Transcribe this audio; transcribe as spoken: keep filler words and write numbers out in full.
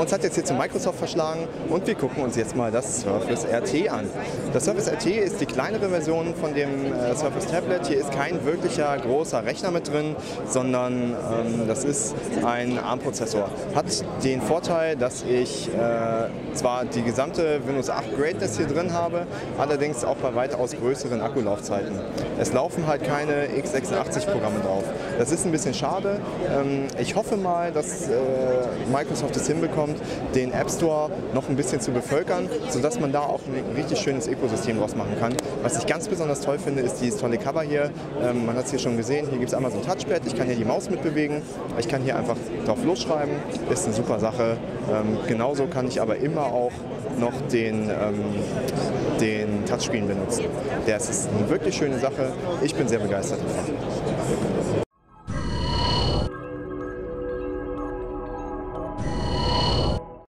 Uns hat jetzt hier zu Microsoft verschlagen und wir gucken uns jetzt mal das Surface R T an. Das Surface R T ist die kleinere Version von dem äh, Surface Tablet. Hier ist kein wirklicher großer Rechner mit drin, sondern ähm, das ist ein ARM-Prozessor. Hat den Vorteil, dass ich äh, zwar die gesamte Windows acht Greatness hier drin habe, allerdings auch bei weitaus größeren Akkulaufzeiten. Es laufen halt keine x sechsundachtzig Programme drauf. Das ist ein bisschen schade. Ähm, ich hoffe mal, dass äh, Microsoft es hinbekommt, den App Store noch ein bisschen zu bevölkern, sodass man da auch ein richtig schönes Ökosystem draus machen kann. Was ich ganz besonders toll finde, ist dieses tolle Cover hier. Ähm, man hat es hier schon gesehen, hier gibt es einmal so ein Touchpad, ich kann hier die Maus mitbewegen, ich kann hier einfach drauf losschreiben, ist eine super Sache. Ähm, genauso kann ich aber immer auch noch den, ähm, den Touchscreen benutzen. Das ist eine wirklich schöne Sache, ich bin sehr begeistert davon.